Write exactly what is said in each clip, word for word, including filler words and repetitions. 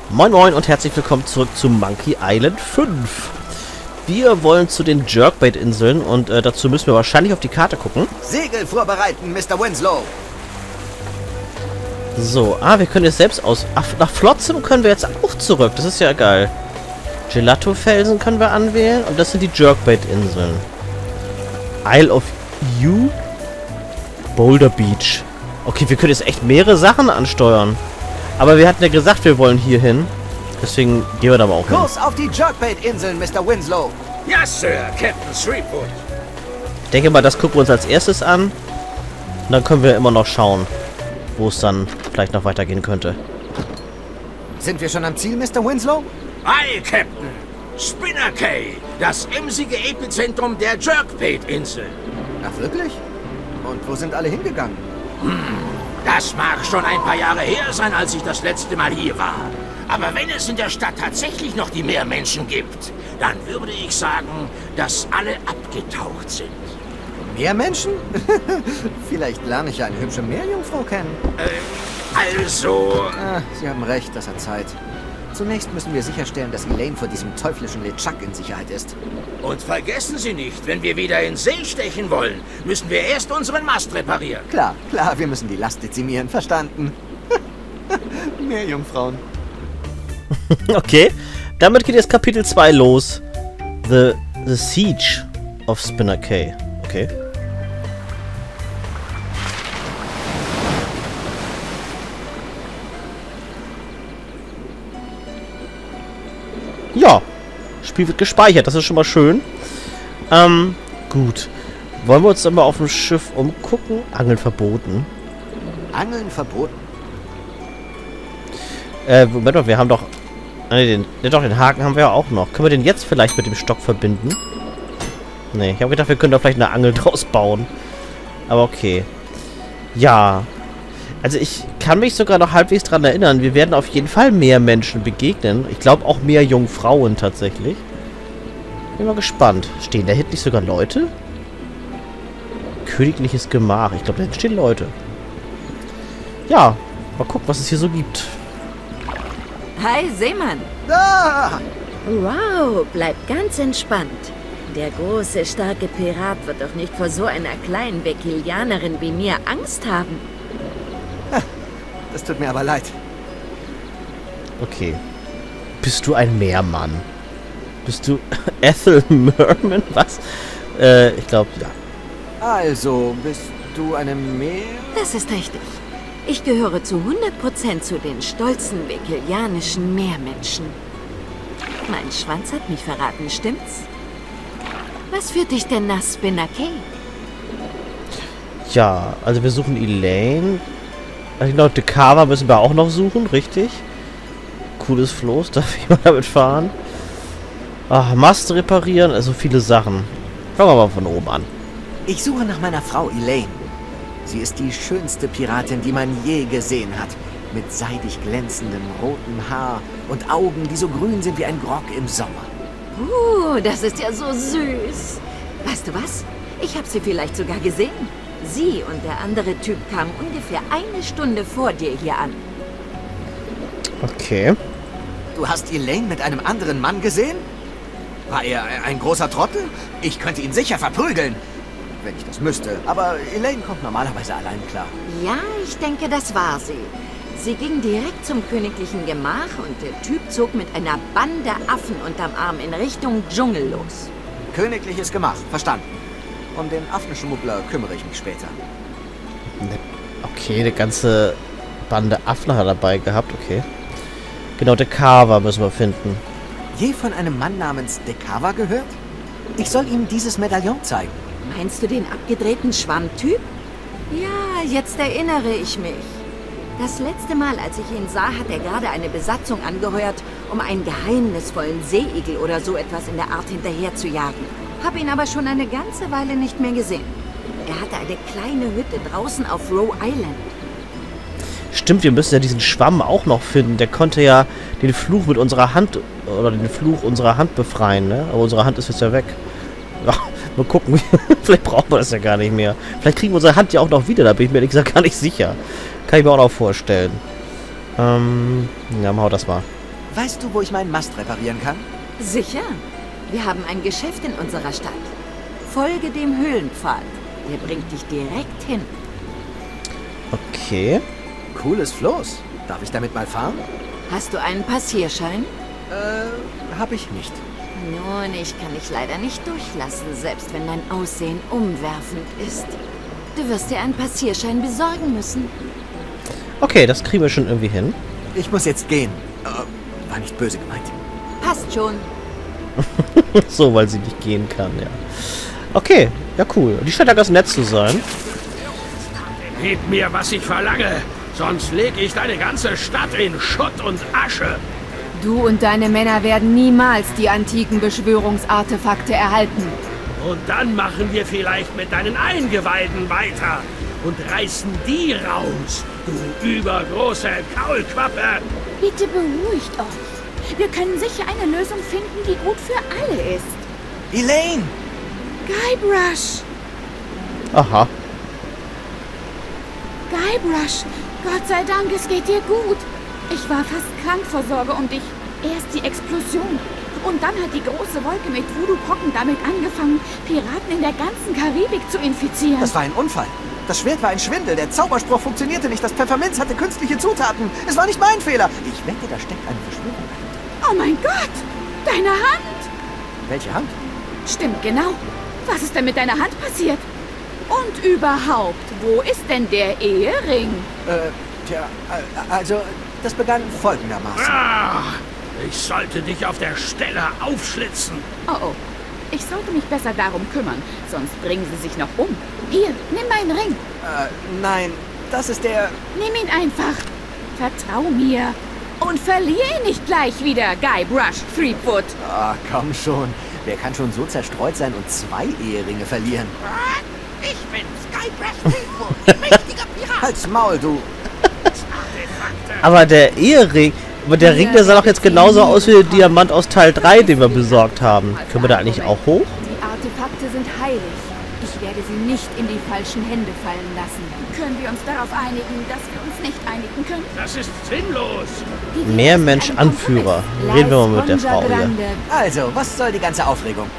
Moin Moin und herzlich willkommen zurück zu Monkey Island fünf. Wir wollen zu den Jerkbait-Inseln und äh, dazu müssen wir wahrscheinlich auf die Karte gucken. Segel vorbereiten, Mister Winslow. So, ah, wir können jetzt selbst aus... Ach, nach Flotsam können wir jetzt auch zurück. Das ist ja geil. Gelato-Felsen können wir anwählen und das sind die Jerkbait-Inseln. Isle of You, Boulder Beach. Okay, wir können jetzt echt mehrere Sachen ansteuern. Aber wir hatten ja gesagt, wir wollen hier hin. Deswegen gehen wir da aber auch hin. Kurs auf die Jerkbait-Inseln, Mister Winslow. Ja, Sir, Captain Threepwood. Ich denke mal, das gucken wir uns als erstes an. Und dann können wir immer noch schauen, wo es dann vielleicht noch weitergehen könnte. Sind wir schon am Ziel, Mister Winslow? Aye, Captain. Spinner Cay, das emsige Epizentrum der Jerkbait-Insel. Ach, wirklich? Und wo sind alle hingegangen? Hm, das mag schon ein paar Jahre her sein, als ich das letzte Mal hier war. Aber wenn es in der Stadt tatsächlich noch die Meermenschen gibt, dann würde ich sagen, dass alle abgetaucht sind. Meermenschen? Vielleicht lerne ich ja eine hübsche Meerjungfrau kennen. Äh, also... Ah, Sie haben recht, das hat Zeit. Zunächst müssen wir sicherstellen, dass Elaine vor diesem teuflischen LeChuck in Sicherheit ist. Und vergessen Sie nicht, wenn wir wieder in See stechen wollen, müssen wir erst unseren Mast reparieren. Klar, klar, wir müssen die Last dezimieren, verstanden. Meerjungfrauen. Okay, damit geht jetzt Kapitel zwei los. The, the Siege of Spinner Cay. Okay. Ja, Spiel wird gespeichert, das ist schon mal schön. Ähm, gut. Wollen wir uns dann mal auf dem Schiff umgucken? Angeln verboten. Angeln verboten? Äh, Moment mal, wir haben doch... Ne, den, ne, doch, den Haken haben wir ja auch noch. Können wir den jetzt vielleicht mit dem Stock verbinden? Ne, ich habe gedacht, wir können da vielleicht eine Angel draus bauen. Aber okay. Ja. Also ich kann mich sogar noch halbwegs dran erinnern. Wir werden auf jeden Fall mehr Menschen begegnen. Ich glaube auch mehr Jungfrauen tatsächlich. Bin mal gespannt. Stehen da hinten nicht sogar Leute? Königliches Gemach. Ich glaube, da hinten stehen Leute. Ja, mal gucken, was es hier so gibt. Hi, Seemann. Ah! Wow, bleib ganz entspannt. Der große, starke Pirat wird doch nicht vor so einer kleinen Vekilianerin wie mir Angst haben. Das tut mir aber leid. Okay. Bist du ein Meermann? Bist du Ethel Merman? Was? Äh, ich glaube, ja. Also, bist du eine Meer... Das ist richtig. Ich gehöre zu hundert Prozent zu den stolzen vekilianischen Meermenschen. Mein Schwanz hat mich verraten, stimmt's? Was führt dich denn nach Spinner Cay? Ja, also wir suchen Elaine. Also genau, Dekava müssen wir auch noch suchen, richtig? Cooles Floß, darf ich mal damit fahren? Ach, Mast reparieren, also viele Sachen. Fangen wir mal von oben an. Ich suche nach meiner Frau Elaine. Sie ist die schönste Piratin, die man je gesehen hat. Mit seidig glänzendem rotem Haar und Augen, die so grün sind wie ein Grog im Sommer. Uh, das ist ja so süß. Weißt du was? Ich habe sie vielleicht sogar gesehen. Sie und der andere Typ kamen ungefähr eine Stunde vor dir hier an. Okay. Du hast Elaine mit einem anderen Mann gesehen? War er ein großer Trottel? Ich könnte ihn sicher verprügeln. Wenn ich das müsste. Aber Elaine kommt normalerweise allein klar. Ja, ich denke, das war sie. Sie ging direkt zum königlichen Gemach und der Typ zog mit einer Bande Affen unterm Arm in Richtung Dschungel los. Königliches Gemach, verstanden. Um den Affenschmuggler kümmere ich mich später. Okay, eine ganze Bande Affen hat er dabei gehabt, okay. Genau, Dekava müssen wir finden. Je von einem Mann namens Dekava gehört? Ich soll ihm dieses Medaillon zeigen. Meinst du den abgedrehten Schwammtyp? Ja, jetzt erinnere ich mich. Das letzte Mal, als ich ihn sah, hat er gerade eine Besatzung angeheuert, um einen geheimnisvollen Seeigel oder so etwas in der Art hinterher zu jagen. Hab ihn aber schon eine ganze Weile nicht mehr gesehen. Er hatte eine kleine Hütte draußen auf Roe Island. Stimmt, wir müssen ja diesen Schwamm auch noch finden. Der konnte ja den Fluch mit unserer Hand, oder den Fluch unserer Hand befreien, ne? Aber unsere Hand ist jetzt ja weg. Ja, mal gucken. Vielleicht brauchen wir das ja gar nicht mehr. Vielleicht kriegen wir unsere Hand ja auch noch wieder, da bin ich mir ehrlich gesagt gar nicht sicher. Kann ich mir auch noch vorstellen. Ähm, ja, machen wir das mal. Weißt du, wo ich meinen Mast reparieren kann? Sicher. Wir haben ein Geschäft in unserer Stadt. Folge dem Höhlenpfad. Der bringt dich direkt hin. Okay. Cooles Floß. Darf ich damit mal fahren? Hast du einen Passierschein? Äh, hab ich nicht. Nun, ich kann dich leider nicht durchlassen, selbst wenn dein Aussehen umwerfend ist. Du wirst dir einen Passierschein besorgen müssen. Okay, das kriegen wir schon irgendwie hin. Ich muss jetzt gehen. Äh, war nicht böse gemeint. Passt schon. So, weil sie nicht gehen kann, ja. Okay, ja cool. Die scheint ja ganz nett zu sein. Gib mir, was ich verlange, sonst lege ich deine ganze Stadt in Schutt und Asche. Du und deine Männer werden niemals die antiken Beschwörungsartefakte erhalten. Und dann machen wir vielleicht mit deinen Eingeweiden weiter und reißen die raus, du übergroße Kaulquappe. Bitte beruhigt euch. Wir können sicher eine Lösung finden, die gut für alle ist. Elaine! Guybrush! Aha. Guybrush! Gott sei Dank, es geht dir gut. Ich war fast krank vor Sorge um dich. Erst die Explosion. Und dann hat die große Wolke mit Voodoo-Pocken damit angefangen, Piraten in der ganzen Karibik zu infizieren. Das war ein Unfall. Das Schwert war ein Schwindel. Der Zauberspruch funktionierte nicht. Das Pfefferminz hatte künstliche Zutaten. Es war nicht mein Fehler. Ich wette, da steckt eine Verschwörung dahinter. Oh mein Gott! Deine Hand! Welche Hand? Stimmt genau. Was ist denn mit deiner Hand passiert? Und überhaupt, wo ist denn der Ehering? Äh, tja, äh, also, das begann folgendermaßen. Ah, ich sollte dich auf der Stelle aufschlitzen. Oh oh. Ich sollte mich besser darum kümmern, sonst bringen sie sich noch um. Hier, nimm meinen Ring. Äh, nein, das ist der... Nimm ihn einfach. Vertrau mir. Und verlier ihn nicht gleich wieder, Guybrush Threepwood. Ah, komm schon. Wer kann schon so zerstreut sein und zwei Eheringe verlieren? Ich bin's, Guybrush Threepwood, mächtiger Pirat. Halt's Maul, du. Aber der Ehering... Aber der Ring, der sah doch jetzt genauso aus wie der Diamant aus Teil drei, den wir besorgt haben. Können wir da eigentlich auch hoch? Die Artefakte sind heilig. Ich werde sie nicht in die falschen Hände fallen lassen. Können wir uns darauf einigen, dass wir uns nicht einigen können? Das ist sinnlos. Meermensch Anführer. Reden wir mal mit der Frau hier. Also, was soll die ganze Aufregung?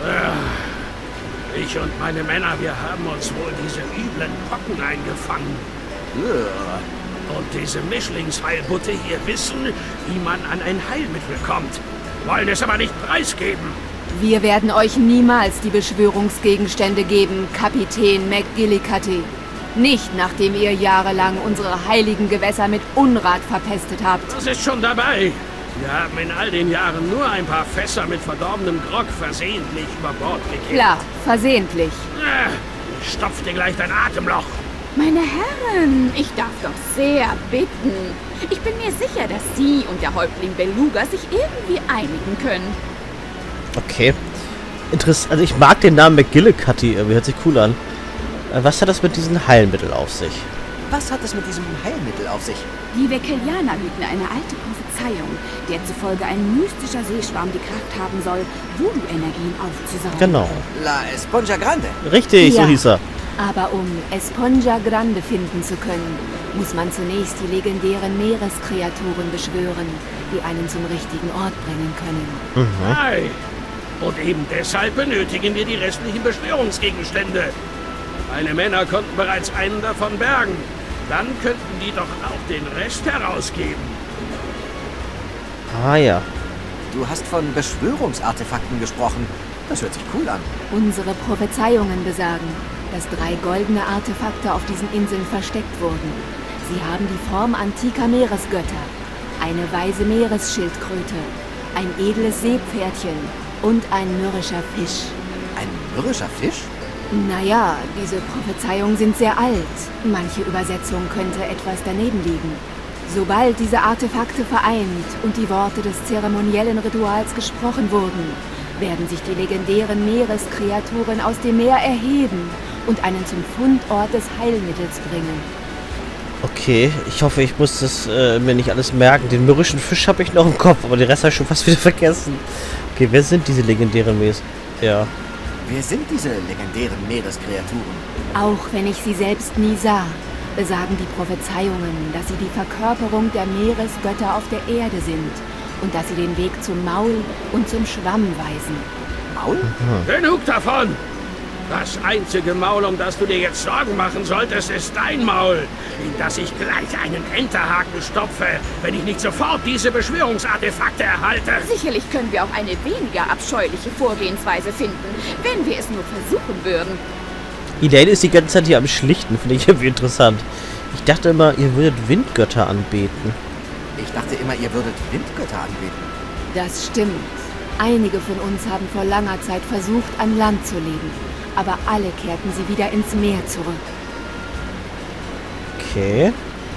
Ich und meine Männer, wir haben uns wohl diese üblen Pocken eingefangen. Und diese Mischlingsheilbutte hier wissen, wie man an ein Heilmittel kommt. Wollen es aber nicht preisgeben. Wir werden euch niemals die Beschwörungsgegenstände geben, Kapitän McGillicuddy. Nicht, nachdem ihr jahrelang unsere heiligen Gewässer mit Unrat verpestet habt. Das ist schon dabei. Wir haben in all den Jahren nur ein paar Fässer mit verdorbenem Grog versehentlich über Bord gekippt. Klar, versehentlich. Äh, stopf dir gleich dein Atemloch. Meine Herren, ich darf doch sehr bitten. Ich bin mir sicher, dass Sie und der Häuptling Beluga sich irgendwie einigen können. Okay. Interessant. Also ich mag den Namen McGillicuddy. Irgendwie hört sich cool an. Was hat das mit diesem Heilmittel auf sich? Was hat es mit diesem Heilmittel auf sich? Die Vekelianer hüten eine alte Prophezeiung, der zufolge ein mystischer Seeschwarm die Kraft haben soll, Voodoo-Energien aufzusaugen. Genau. La Esponja Grande. Richtig, Ja. so hieß er. Aber um Esponja Grande finden zu können, muss man zunächst die legendären Meereskreaturen beschwören, die einen zum richtigen Ort bringen können. Mhm. Ei. Und eben deshalb benötigen wir die restlichen Beschwörungsgegenstände. Meine Männer konnten bereits einen davon bergen. Dann könnten die doch auch den Rest herausgeben. Ah ja. Du hast von Beschwörungsartefakten gesprochen. Das hört sich cool an. Unsere Prophezeiungen besagen, dass drei goldene Artefakte auf diesen Inseln versteckt wurden. Sie haben die Form antiker Meeresgötter, eine weise Meeresschildkröte, ein edles Seepferdchen und ein mürrischer Fisch. Ein mürrischer Fisch? Naja, diese Prophezeiungen sind sehr alt. Manche Übersetzung könnte etwas daneben liegen. Sobald diese Artefakte vereint und die Worte des zeremoniellen Rituals gesprochen wurden, werden sich die legendären Meereskreaturen aus dem Meer erheben und einen zum Fundort des Heilmittels bringen. Okay, ich hoffe, ich muss das äh, mir nicht alles merken. Den mürrischen Fisch habe ich noch im Kopf, aber den Rest habe ich schon fast wieder vergessen. Okay, wer sind diese legendären Meeres? Ja. Wer sind diese legendären Meereskreaturen? Auch wenn ich sie selbst nie sah, besagen die Prophezeiungen, dass sie die Verkörperung der Meeresgötter auf der Erde sind und dass sie den Weg zum Maul und zum Schwamm weisen. Maul? Genug davon! Das einzige Maul, um das du dir jetzt Sorgen machen solltest, ist dein Maul, in das ich gleich einen Enterhaken stopfe, wenn ich nicht sofort diese Beschwörungsartefakte erhalte. Sicherlich können wir auch eine weniger abscheuliche Vorgehensweise finden, wenn wir es nur versuchen würden. Elaine ist die ganze Zeit hier am Schlichten, finde ich irgendwie interessant. Ich dachte immer, ihr würdet Windgötter anbeten. Ich dachte immer, ihr würdet Windgötter anbeten. Das stimmt. Einige von uns haben vor langer Zeit versucht, an Land zu leben. Aber alle kehrten sie wieder ins Meer zurück. Okay.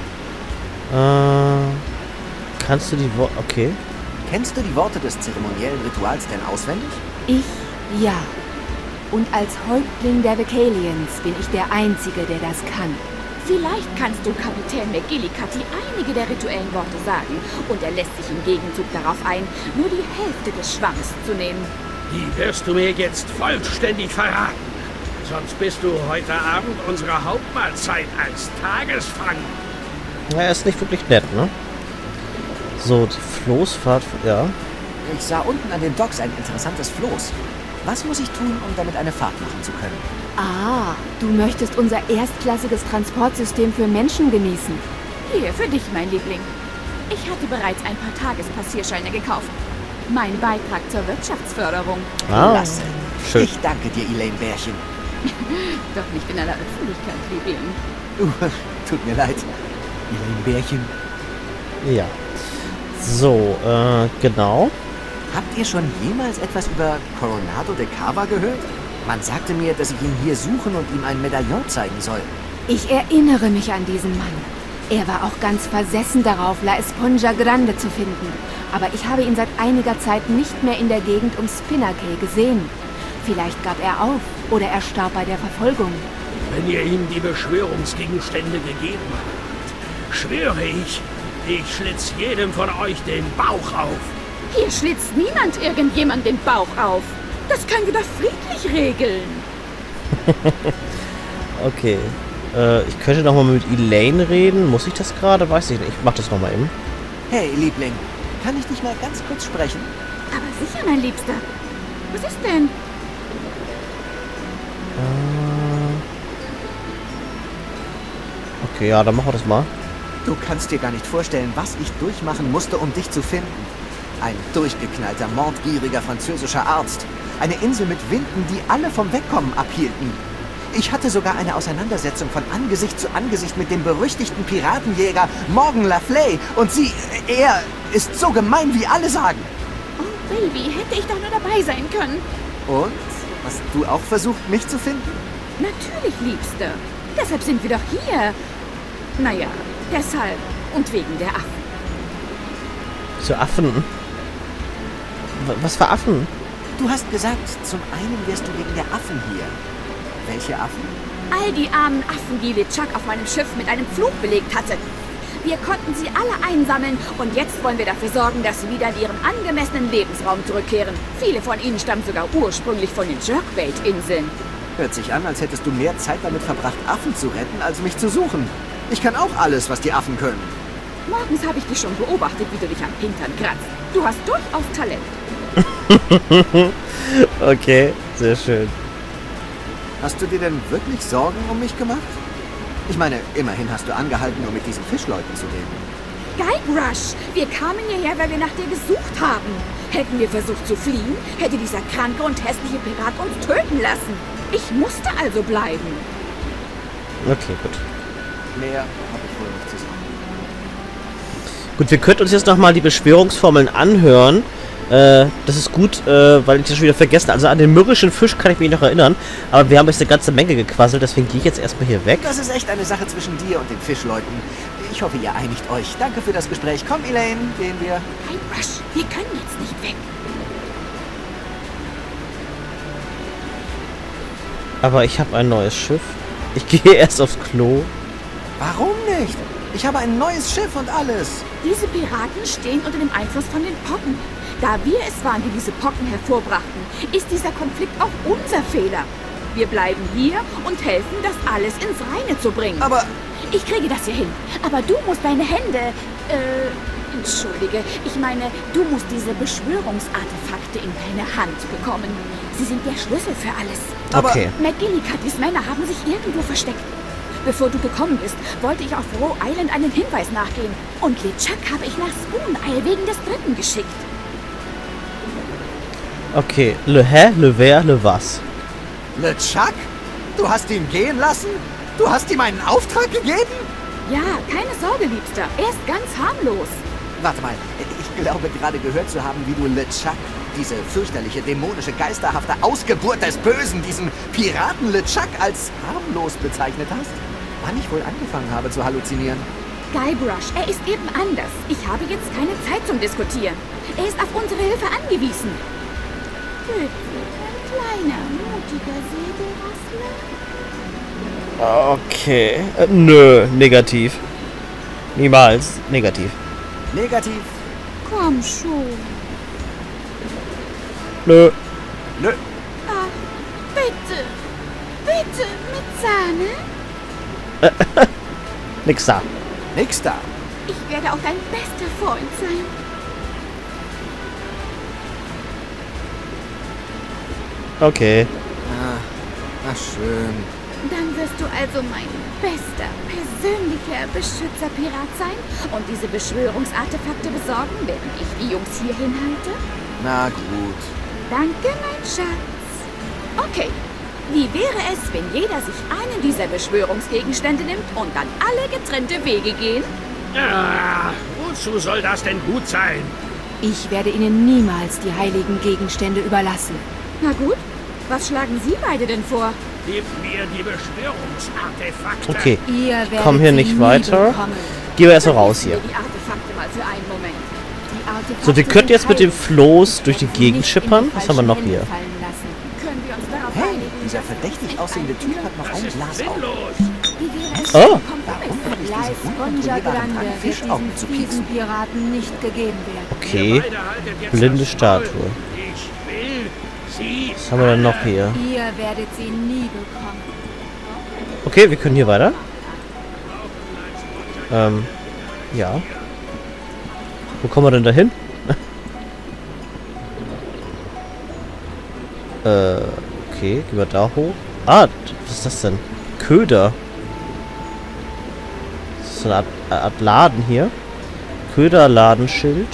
Äh, kannst du die Worte... Okay. Kennst du die Worte des zeremoniellen Rituals denn auswendig? Ich, ja. Und als Häuptling der Vekalians bin ich der Einzige, der das kann. Vielleicht kannst du Kapitän McGillicuddy einige der rituellen Worte sagen und er lässt sich im Gegenzug darauf ein, nur die Hälfte des Schwamms zu nehmen. Die wirst du mir jetzt vollständig verraten. Sonst bist du heute Abend unsere Hauptmahlzeit als Tagesfang. Ja, er ist nicht wirklich nett, ne? So, die Floßfahrt... Ja. Ich sah unten an den Docks ein interessantes Floß. Was muss ich tun, um damit eine Fahrt machen zu können? Ah, du möchtest unser erstklassiges Transportsystem für Menschen genießen. Hier, für dich, mein Liebling. Ich hatte bereits ein paar Tagespassierscheine gekauft. Mein Beitrag zur Wirtschaftsförderung. Ah, Klasse. schön. Ich danke dir, Elaine Bärchen. Doch nicht in aller Öffentlichkeit, Liebling. Uh, tut mir leid. Elaine Bärchen. Ja. So, äh, genau. Habt ihr schon jemals etwas über Coronado de Cava gehört? Man sagte mir, dass ich ihn hier suchen und ihm ein Medaillon zeigen soll. Ich erinnere mich an diesen Mann. Er war auch ganz versessen darauf, La Esponja Grande zu finden. Aber ich habe ihn seit einiger Zeit nicht mehr in der Gegend um Spinacay gesehen. Vielleicht gab er auf oder er starb bei der Verfolgung. Wenn ihr ihm die Beschwörungsgegenstände gegeben habt, schwöre ich, ich schlitz jedem von euch den Bauch auf. Hier schlitzt niemand irgendjemand den Bauch auf. Das können wir doch friedlich regeln. Okay. Äh, ich könnte noch mal mit Elaine reden. Muss ich das gerade? Weiß ich nicht. Ich mach das noch mal eben. Hey, Liebling. Kann ich dich mal ganz kurz sprechen? Aber sicher, mein Liebster. Was ist denn? Äh, okay, ja, dann machen wir das mal. Du kannst dir gar nicht vorstellen, was ich durchmachen musste, um dich zu finden. Ein durchgeknallter, mordgieriger französischer Arzt. Eine Insel mit Winden, die alle vom Wegkommen abhielten. Ich hatte sogar eine Auseinandersetzung von Angesicht zu Angesicht mit dem berüchtigten Piratenjäger Morgan Le Fay. Und sie, er ist so gemein, wie alle sagen. Oh, Baby, hätte ich doch nur dabei sein können. Und? Hast du auch versucht, mich zu finden? Natürlich, Liebste. Deshalb sind wir doch hier. Naja, deshalb und wegen der Affen. Zu Affen? W- Was für Affen? Du hast gesagt, zum einen wärst du wegen der Affen hier. Welche Affen? All die armen Affen, die LeChuck auf meinem Schiff mit einem Fluch belegt hatte. Wir konnten sie alle einsammeln und jetzt wollen wir dafür sorgen, dass sie wieder in ihren angemessenen Lebensraum zurückkehren. Viele von ihnen stammen sogar ursprünglich von den Jerkbait-Inseln. Hört sich an, als hättest du mehr Zeit damit verbracht, Affen zu retten, als mich zu suchen. Ich kann auch alles, was die Affen können. Morgens habe ich dich schon beobachtet, wie du dich am Hintern kratzt. Du hast durchaus Talent. Okay, sehr schön. Hast du dir denn wirklich Sorgen um mich gemacht? Ich meine, immerhin hast du angehalten, um mit diesen Fischleuten zu reden. Guybrush, wir kamen hierher, weil wir nach dir gesucht haben. Hätten wir versucht zu fliehen, hätte dieser kranke und hässliche Pirat uns töten lassen. Ich musste also bleiben. Okay, gut. Mehr habe ich wohl nicht zu sagen. Gut, wir könnten uns jetzt nochmal die Beschwörungsformeln anhören. Äh, das ist gut, äh, weil ich das schon wieder vergessen. Also an den mürrischen Fisch kann ich mich noch erinnern. Aber wir haben jetzt eine ganze Menge gequasselt, deswegen gehe ich jetzt erstmal hier weg. Das ist echt eine Sache zwischen dir und den Fischleuten. Ich hoffe, ihr einigt euch. Danke für das Gespräch. Komm, Elaine, gehen wir. Guybrush, wir können jetzt nicht weg. Aber ich habe ein neues Schiff. Ich gehe erst aufs Klo. Warum nicht? Ich habe ein neues Schiff und alles. Diese Piraten stehen unter dem Einfluss von den Pocken. Da wir es waren, die diese Pocken hervorbrachten, ist dieser Konflikt auch unser Fehler. Wir bleiben hier und helfen, das alles ins Reine zu bringen. Aber ich kriege das hier hin. Aber du musst deine Hände Äh, entschuldige. Ich meine, du musst diese Beschwörungsartefakte in deine Hand bekommen. Sie sind der Schlüssel für alles. Aber Okay. McGillicuddy's Männer haben sich irgendwo versteckt. Bevor du gekommen bist, wollte ich auf Roe Island einen Hinweis nachgehen. Und LeChuck habe ich nach Spoon Isle wegen des Dritten geschickt. Okay. Le hä? Le wer? Le was? LeChuck? Du hast ihn gehen lassen? Du hast ihm einen Auftrag gegeben? Ja, keine Sorge, Liebster. Er ist ganz harmlos. Warte mal, ich glaube gerade gehört zu haben, wie du LeChuck, diese fürchterliche, dämonische, geisterhafte Ausgeburt des Bösen, diesen Piraten LeChuck als harmlos bezeichnet hast. Wann ich wohl angefangen habe zu halluzinieren. Guybrush, er ist eben anders. Ich habe jetzt keine Zeit zum Diskutieren. Er ist auf unsere Hilfe angewiesen. Bitte, ein kleiner, mutiger Säbelrassler. Okay. Äh, nö. Negativ. Niemals. Negativ. Negativ? Komm schon. Nö. Nö. Ach, bitte. Bitte, mit Sahne. Nix da. Nix da. Ich werde auch dein bester Freund sein. Okay. Ah, ach schön. Dann wirst du also mein bester, persönlicher Beschützerpirat sein und diese Beschwörungsartefakte besorgen, während ich die Jungs hier hinhalte? Na gut. Danke, mein Schatz. Okay, wie wäre es, wenn jeder sich einen dieser Beschwörungsgegenstände nimmt und dann alle getrennte Wege gehen? Ah, wozu soll das denn gut sein? Ich werde Ihnen niemals die heiligen Gegenstände überlassen. Na gut, was schlagen Sie beide denn vor? Gib mir die Beschwörungsartefakte. Okay. Ihr werdet Komm hier sie nicht nie weiter. bekommen. Gehen wir erstmal raus hier. Die Artefakte mal für einen Moment. Die Artefakte So, wir könnten jetzt mit dem sind Floß durch die heilig, Gegend nicht schippern. in die Was haben wir noch falschen hier? Hände fallen lassen. Können wir uns darauf Hey, einigen? dieser dass verdächtig nicht aussehende ein Typ hat noch Das ein ist Glas auf. sinnlos. Wie wäre es Oh. Warum Kompromiss? habe ich Blei diese Sponja unkontrollierbaren Grande Drang, wird Fischaugen zu diesen pieksen? fiesen Piraten nicht gegeben werden. Okay. Ihr beide haltet jetzt Blinde das Maul. Statue. Ich will sie. Was haben wir denn noch hier? Ihr werdet sie nie bekommen. Okay, wir können hier weiter. Ähm, ja. Wo kommen wir denn da hin? äh, okay, gehen wir da hoch. Ah, was ist das denn? Köder. Das ist so eine Art, Art Laden hier. Köderladenschild.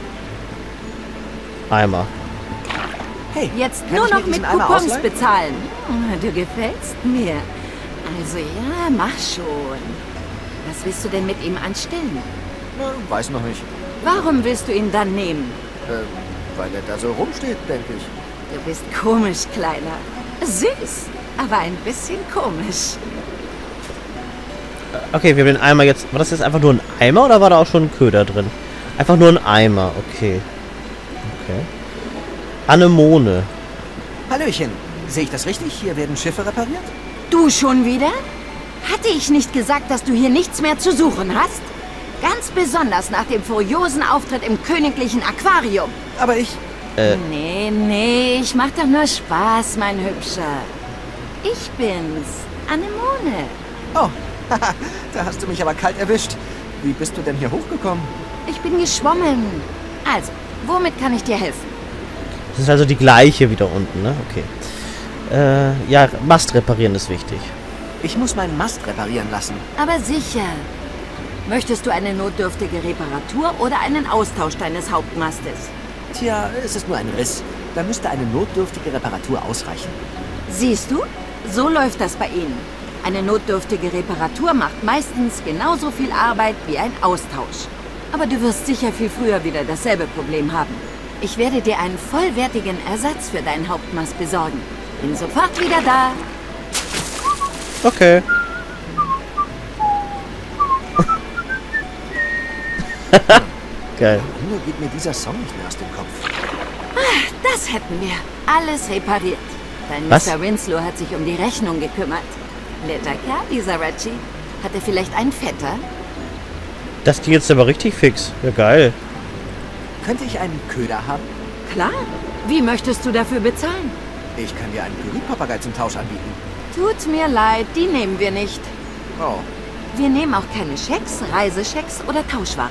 Eimer. Hey, Jetzt kann nur ich mir noch mit diesen Eimer Coupons ausleihen? bezahlen. Hm, Du gefällst mir. Also ja, mach schon. Was willst du denn mit ihm anstellen? Na, weiß noch nicht. Warum willst du ihn dann nehmen? Äh, weil er da so rumsteht, denke ich. Du bist komisch, Kleiner. Süß, aber ein bisschen komisch. Okay, wir haben den Eimer jetzt... War das jetzt einfach nur ein Eimer oder war da auch schon ein Köder drin? Einfach nur ein Eimer, okay. Okay. Anemone. Hallöchen. Sehe ich das richtig? Hier werden Schiffe repariert? Du schon wieder? Hatte ich nicht gesagt, dass du hier nichts mehr zu suchen hast? Ganz besonders nach dem furiosen Auftritt im königlichen Aquarium. Aber ich... Äh, Nee, nee, ich mach doch nur Spaß, mein Hübscher. Ich bin's, Anemone. Oh, haha, da hast du mich aber kalt erwischt. Wie bist du denn hier hochgekommen? Ich bin geschwommen. Also, womit kann ich dir helfen? das ist also die gleiche wieder unten, ne? Okay. Äh, ja, Mast reparieren ist wichtig. Ich muss meinen Mast reparieren lassen. Aber sicher. Möchtest du eine notdürftige Reparatur oder einen Austausch deines Hauptmastes? Tja, es ist nur ein Riss. Da müsste eine notdürftige Reparatur ausreichen. Siehst du? So läuft das bei Ihnen. Eine notdürftige Reparatur macht meistens genauso viel Arbeit wie ein Austausch. Aber du wirst sicher viel früher wieder dasselbe Problem haben. Ich werde dir einen vollwertigen Ersatz für deinen Hauptmast besorgen. Bin sofort wieder da. Okay. Geil. Nur geht mir dieser Song nicht mehr aus dem Kopf. Das hätten wir. Alles repariert. Dein Was? Mister Winslow hat sich um die Rechnung gekümmert. Netter Kerl, dieser Reggie. Hat er vielleicht einen Vetter? Das ging jetzt aber richtig fix. Ja, geil. Könnte ich einen Köder haben? Klar. Wie möchtest du dafür bezahlen? Ich kann dir einen Pyrrhipapagei zum Tausch anbieten. Tut mir leid, die nehmen wir nicht. Oh, Wir nehmen auch keine Schecks, Reiseschecks oder Tauschwaren.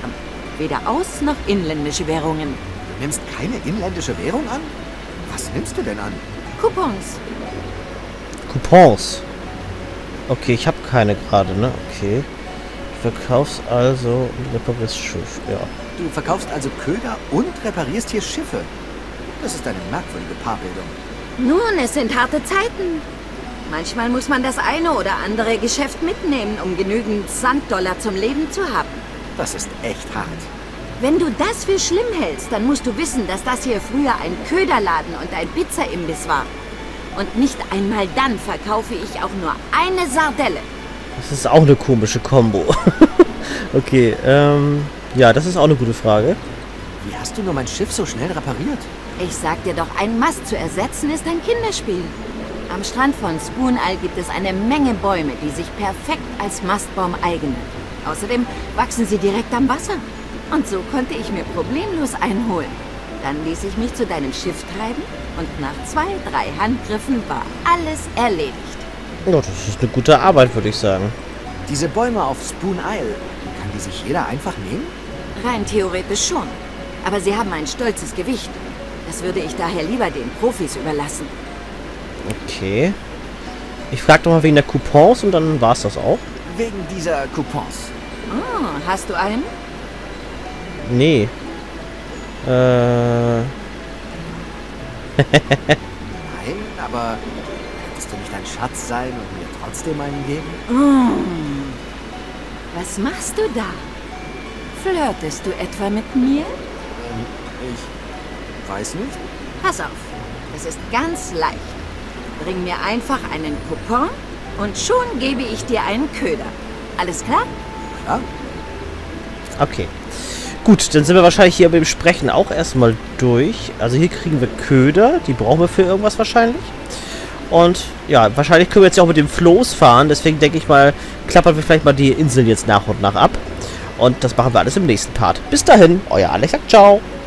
Weder aus- noch inländische Währungen. Du nimmst keine inländische Währung an? Was nimmst du denn an? Coupons. Coupons. Okay, ich habe keine gerade, ne? Okay. Du verkaufst also und reparierst Schiff, ja. Du verkaufst also Köder und reparierst hier Schiffe. Das ist eine merkwürdige Paarbildung. Nun, es sind harte Zeiten. Manchmal muss man das eine oder andere Geschäft mitnehmen, um genügend Sanddollar zum Leben zu haben. Das ist echt hart. Wenn du das für schlimm hältst, dann musst du wissen, dass das hier früher ein Köderladen und ein Pizzaimbiss war. Und nicht einmal dann verkaufe ich auch nur eine Sardelle. Das ist auch eine komische Kombo. Okay, ähm... ja, das ist auch eine gute Frage. Wie hast du nur mein Schiff so schnell repariert? Ich sag dir doch, ein Mast zu ersetzen ist ein Kinderspiel. Am Strand von Spoon Isle gibt es eine Menge Bäume, die sich perfekt als Mastbaum eignen. Außerdem wachsen sie direkt am Wasser. Und so konnte ich mir problemlos einholen. Dann ließ ich mich zu deinem Schiff treiben und nach zwei, drei Handgriffen war alles erledigt. Ja, das ist eine gute Arbeit, würde ich sagen. Diese Bäume auf Spoon Isle, kann die sich jeder einfach nehmen? Rein theoretisch schon. Aber sie haben ein stolzes Gewicht. Das würde ich daher lieber den Profis überlassen. Okay. Ich frage doch mal wegen der Coupons und dann war es das auch. Wegen dieser Coupons. Oh, hast du einen? Nee. Äh... Nein, aber könntest du nicht ein Schatz sein und mir trotzdem einen geben? Oh. Was machst du da? Flirtest du etwa mit mir? Ähm, ich weiß nicht. Pass auf, es ist ganz leicht. Bring mir einfach einen Coupon und schon gebe ich dir einen Köder. Alles klar? Klar. Okay. Gut, dann sind wir wahrscheinlich hier beim Sprechen auch erstmal durch. Also hier kriegen wir Köder, die brauchen wir für irgendwas wahrscheinlich. Und ja, wahrscheinlich können wir jetzt ja auch mit dem Floß fahren. Deswegen denke ich mal, klappern wir vielleicht mal die Inseln jetzt nach und nach ab. Und das machen wir alles im nächsten Part. Bis dahin, euer Alex sagt ciao.